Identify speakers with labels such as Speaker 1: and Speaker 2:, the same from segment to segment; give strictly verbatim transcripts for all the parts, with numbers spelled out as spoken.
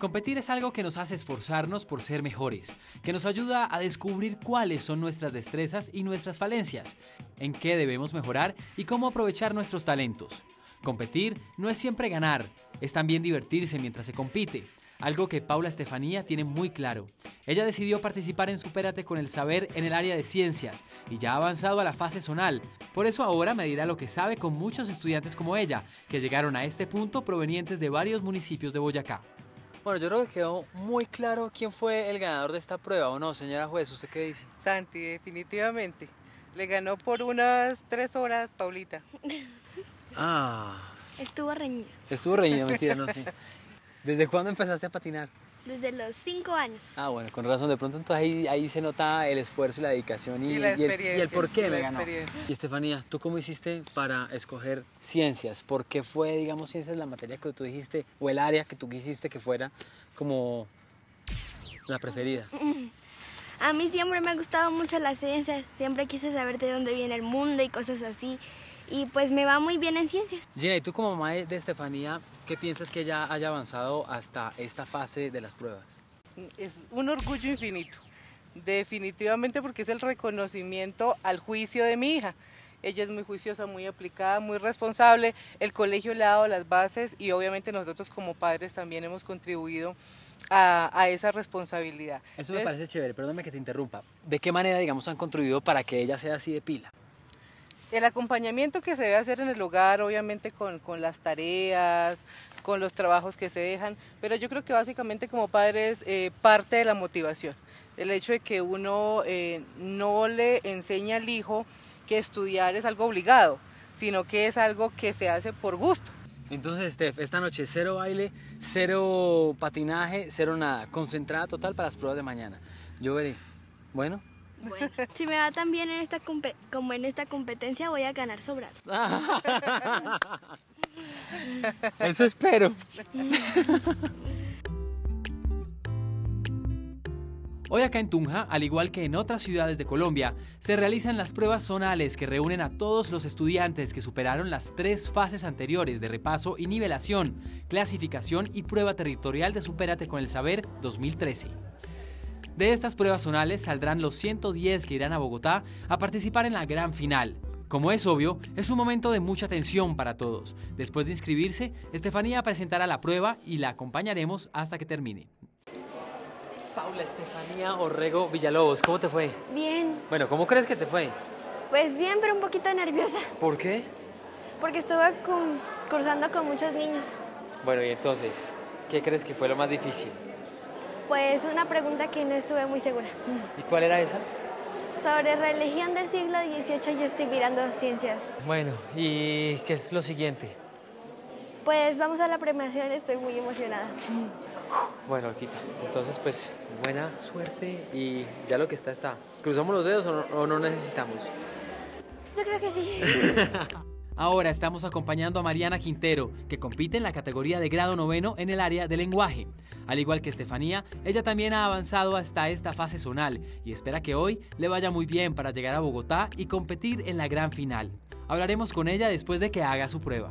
Speaker 1: Competir es algo que nos hace esforzarnos por ser mejores, que nos ayuda a descubrir cuáles son nuestras destrezas y nuestras falencias, en qué debemos mejorar y cómo aprovechar nuestros talentos. Competir no es siempre ganar, es también divertirse mientras se compite, algo que Paula Estefanía tiene muy claro. Ella decidió participar en Supérate con el Saber en el área de ciencias y ya ha avanzado a la fase zonal. Por eso ahora medirá lo que sabe con muchos estudiantes como ella, que llegaron a este punto provenientes de varios municipios de Boyacá. Bueno, yo creo que quedó muy claro quién fue el ganador de esta prueba, ¿o no, señora juez? ¿Usted qué dice?
Speaker 2: Santi, definitivamente. Le ganó por unas tres horas Paulita.
Speaker 1: Ah.
Speaker 3: Estuvo reñido.
Speaker 1: Estuvo reñido, mentira, no sé. ¿Desde cuándo empezaste a patinar?
Speaker 3: Desde los cinco años.
Speaker 1: Ah, bueno, con razón. De pronto entonces ahí, ahí se nota el esfuerzo y la dedicación y,
Speaker 2: Y la
Speaker 1: y, el,
Speaker 2: experiencia,
Speaker 1: y el por qué
Speaker 2: y la
Speaker 1: me ganó.
Speaker 2: experiencia.
Speaker 1: Y Estefanía, ¿tú cómo hiciste para escoger ciencias? ¿Por qué fue, digamos, ciencias la materia que tú dijiste o el área que tú quisiste que fuera como la preferida?
Speaker 3: A mí siempre me ha gustado mucho las ciencias. Siempre quise saber de dónde viene el mundo y cosas así. Y pues me va muy bien en ciencias.
Speaker 1: Gina, ¿y tú como mamá de Estefanía, qué piensas que ella haya avanzado hasta esta fase de las pruebas?
Speaker 2: Es un orgullo infinito, definitivamente, porque es el reconocimiento al juicio de mi hija. Ella es muy juiciosa, muy aplicada, muy responsable. El colegio le ha dado las bases y obviamente nosotros como padres también hemos contribuido a, a esa responsabilidad.
Speaker 1: Eso me
Speaker 2: Entonces,
Speaker 1: parece chévere, perdóname que te interrumpa. ¿De qué manera, digamos, han contribuido para que ella sea así de pila?
Speaker 2: el acompañamiento que se debe hacer en el hogar, obviamente con, con las tareas, con los trabajos que se dejan, pero yo creo que básicamente como padres eh, parte de la motivación, el hecho de que uno eh, no le enseña al hijo que estudiar es algo obligado, sino que es algo que se hace por gusto.
Speaker 1: Entonces, Steph, esta noche cero baile, cero patinaje, cero nada, concentrada total para las pruebas de mañana. Yo veré. Bueno.
Speaker 3: Bueno, si me va tan bien en esta como en esta competencia, voy a ganar sobrado.
Speaker 1: Eso espero. Hoy acá en Tunja, al igual que en otras ciudades de Colombia, se realizan las pruebas zonales que reúnen a todos los estudiantes que superaron las tres fases anteriores de repaso y nivelación, clasificación y prueba territorial de Supérate con el Saber dos mil trece. De estas pruebas zonales saldrán los ciento diez que irán a Bogotá a participar en la gran final. Como es obvio, es un momento de mucha tensión para todos. Después de inscribirse, Estefanía presentará la prueba y la acompañaremos hasta que termine. Paula Estefanía Orrego Villalobos, ¿cómo te fue?
Speaker 3: Bien.
Speaker 1: Bueno, ¿cómo crees que te fue?
Speaker 3: Pues bien, pero un poquito nerviosa.
Speaker 1: ¿Por qué?
Speaker 3: Porque estuve con, cursando con muchos niños.
Speaker 1: Bueno, y entonces, ¿qué crees que fue lo más difícil?
Speaker 3: Pues una pregunta que no estuve muy segura.
Speaker 1: ¿Y cuál era esa?
Speaker 3: Sobre religión del siglo dieciocho, yo estoy mirando ciencias.
Speaker 1: Bueno, ¿y qué es lo siguiente?
Speaker 3: Pues vamos a la premiación, estoy muy emocionada.
Speaker 1: Bueno, Olquita, entonces pues buena suerte y ya lo que está está. ¿Cruzamos los dedos o no, o no necesitamos?
Speaker 3: Yo creo que sí.
Speaker 1: Ahora estamos acompañando a Mariana Quintero, que compite en la categoría de grado noveno en el área de lenguaje. Al igual que Estefanía, ella también ha avanzado hasta esta fase zonal y espera que hoy le vaya muy bien para llegar a Bogotá y competir en la gran final. Hablaremos con ella después de que haga su prueba.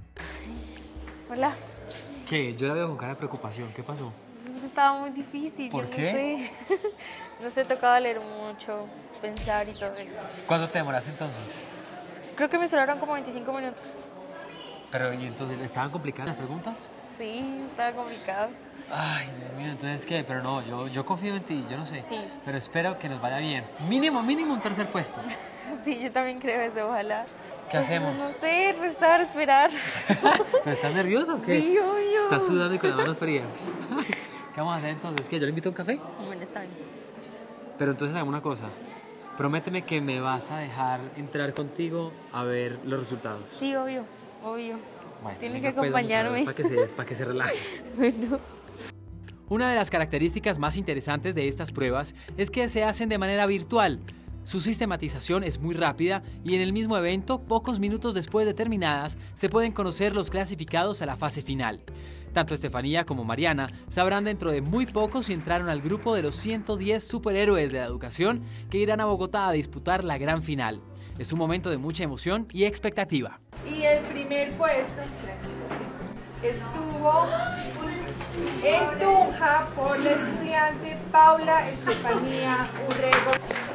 Speaker 4: Hola.
Speaker 1: ¿Qué? Yo la veo con cara de preocupación. ¿Qué pasó?
Speaker 4: Es que estaba muy difícil.
Speaker 1: ¿Por
Speaker 4: yo
Speaker 1: qué?
Speaker 4: No sé. No sé, tocaba leer mucho, pensar y todo eso.
Speaker 1: ¿Cuánto te demoraste entonces?
Speaker 4: Creo que me sobraron como veinticinco minutos.
Speaker 1: Pero, ¿y entonces estaban complicadas las preguntas?
Speaker 4: Sí, estaba complicado.
Speaker 1: Ay, Dios mío, entonces ¿qué? Pero no, yo, yo confío en ti, yo no sé.
Speaker 4: Sí.
Speaker 1: Pero espero que nos vaya bien. Mínimo, mínimo un tercer puesto.
Speaker 4: Sí, yo también creo eso, ojalá.
Speaker 1: ¿Qué
Speaker 4: Pues,
Speaker 1: hacemos?
Speaker 4: No sé, rezar, esperar.
Speaker 1: ¿Pero estás nervioso o qué?
Speaker 4: Sí, obvio.
Speaker 1: Estás sudando y con las manos frías. ¿Qué vamos a hacer entonces? ¿Qué? ¿Yo le invito a un café?
Speaker 4: Bueno, está bien.
Speaker 1: Pero entonces hagamos una cosa. Prométeme que me vas a dejar entrar contigo a ver los resultados.
Speaker 4: Sí, obvio, obvio.
Speaker 1: Bueno,
Speaker 4: Tiene
Speaker 1: venga,
Speaker 4: que
Speaker 1: pues, vamos a ver,
Speaker 4: acompañarme.
Speaker 1: para que se, para que se relaje.
Speaker 4: Bueno.
Speaker 1: Una de las características más interesantes de estas pruebas es que se hacen de manera virtual. Su sistematización es muy rápida y en el mismo evento, pocos minutos después de terminadas, se pueden conocer los clasificados a la fase final. Tanto Estefanía como Mariana sabrán dentro de muy poco si entraron al grupo de los ciento diez superhéroes de la educación que irán a Bogotá a disputar la gran final. Es un momento de mucha emoción y expectativa.
Speaker 5: Y el primer puesto estuvo En Tunja, por la estudiante Paula Estefanía Urrego.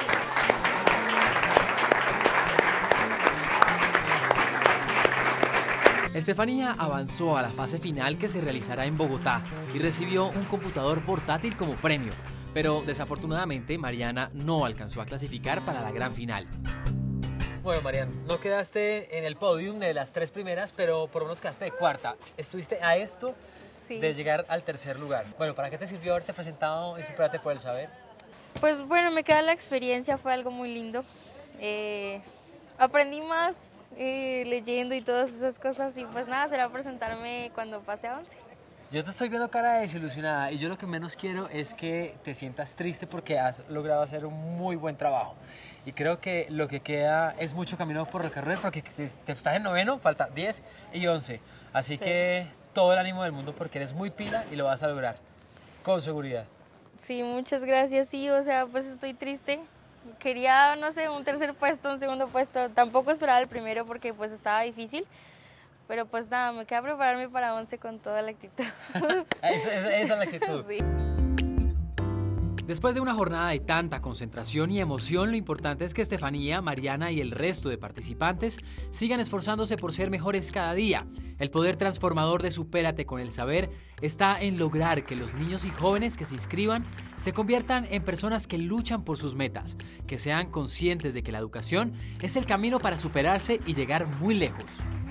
Speaker 1: Estefanía avanzó a la fase final que se realizará en Bogotá y recibió un computador portátil como premio, pero desafortunadamente Mariana no alcanzó a clasificar para la gran final. Bueno, Mariana, no quedaste en el podium de las tres primeras, pero por lo menos quedaste de cuarta. Estuviste a esto
Speaker 4: Sí.
Speaker 1: de llegar al tercer lugar. Bueno, ¿para qué te sirvió haberte presentado en Supérate por el Saber?
Speaker 4: Pues bueno, me queda la experiencia, fue algo muy lindo. Eh, aprendí más eh, leyendo y todas esas cosas y pues nada, será presentarme cuando pase a once.
Speaker 1: Yo te estoy viendo cara de desilusionada y yo lo que menos quiero es que te sientas triste porque has logrado hacer un muy buen trabajo. Y creo que lo que queda es mucho camino por recorrer porque si te estás en noveno, falta diez y once. Así
Speaker 4: Sí.
Speaker 1: que todo el ánimo del mundo porque eres muy pila y lo vas a lograr, con seguridad.
Speaker 4: Sí, muchas gracias, sí, o sea, pues estoy triste. Quería, no sé, un tercer puesto, un segundo puesto. Tampoco esperaba el primero porque pues estaba difícil. Pero pues nada, me queda prepararme para once con toda la actitud.
Speaker 1: Esa, esa- esa es la actitud.
Speaker 4: Sí.
Speaker 1: Después de una jornada de tanta concentración y emoción, lo importante es que Estefanía, Mariana y el resto de participantes sigan esforzándose por ser mejores cada día. El poder transformador de Supérate con el Saber está en lograr que los niños y jóvenes que se inscriban se conviertan en personas que luchan por sus metas, que sean conscientes de que la educación es el camino para superarse y llegar muy lejos.